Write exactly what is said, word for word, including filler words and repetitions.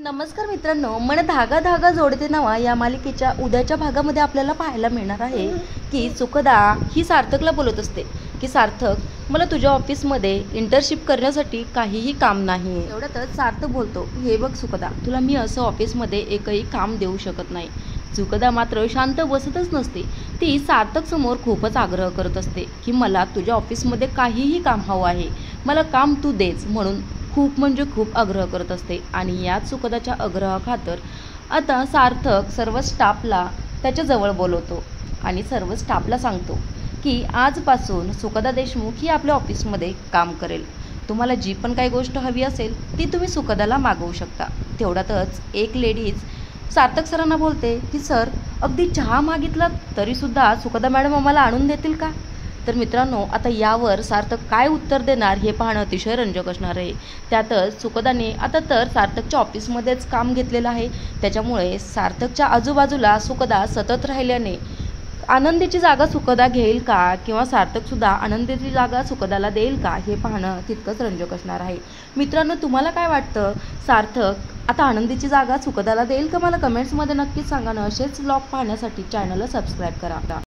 नमस्कार मित्रांनो, मन धागा धागा जोडते नवा या मालिकेच्या उद्याच्या भागामध्ये आपल्याला पाहायला मिळणार आहे की सुखदा ही सार्थकला बोलत असते की सार्थक, मला तुझ्या ऑफिसमध्ये इंटर्नशिप करण्यासाठी काहीही काम नाही. एवढ्यातच सार्थक बोलतो, हे बघ सुखदा, तुला मी असं ऑफिसमध्ये एकही काम देऊ शकत नाही. सुखदा मात्र शांत बसतच नसते. ती सार्थक समोर खूपच आग्रह करत असते की मला तुझ्या ऑफिसमध्ये काहीही काम हवं आहे, मला काम तू देच म्हणून खूप म्हणजे खूप आग्रह करत असते. आणि याच सुखदाच्या आग्रहाखातर आता सार्थक सर्व स्टाफला त्याच्याजवळ बोलवतो आणि सर्व स्टाफला सांगतो की आजपासून सुखदा देशमुख ही आपल्या ऑफिसमध्ये काम करेल. तुम्हाला जी पण काही गोष्ट हवी असेल ती तुम्ही सुखदाला मागवू शकता. तेवढ्यातच एक लेडीज सार्थक सरांना बोलते की सर, अगदी चहा मागितला तरीसुद्धा सुखदा मॅडम आम्हाला आणून देतील का? तर मित्रांनो, आता यावर सार्थक काय उत्तर देणार हे पाहणं अतिशय रंजक असणार आहे. त्यातच सुखदाने आता तर सार्थकच्या ऑफिसमध्येच काम घेतलेलं आहे. त्याच्यामुळे सार्थकच्या आजूबाजूला सुखदा सतत राहिल्याने आनंदीची जागा सुखदा घेईल का किंवा सार्थकसुद्धा आनंदीची जागा सुखदाला देईल का हे पाहणं तितकंच रंजक असणार आहे. मित्रांनो, तुम्हाला काय वाटतं? सार्थक आता आनंदीची जागा सुखदाला देईल का? मला कमेंट्समध्ये नक्कीच सांगा ना. असेच व्लॉग पाहण्यासाठी चॅनलला सबस्क्राईब करा.